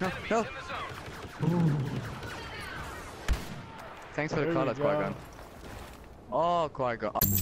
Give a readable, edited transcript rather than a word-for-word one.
no. Thanks for the call out, Qui-Gon. Oh, Qui-Gon.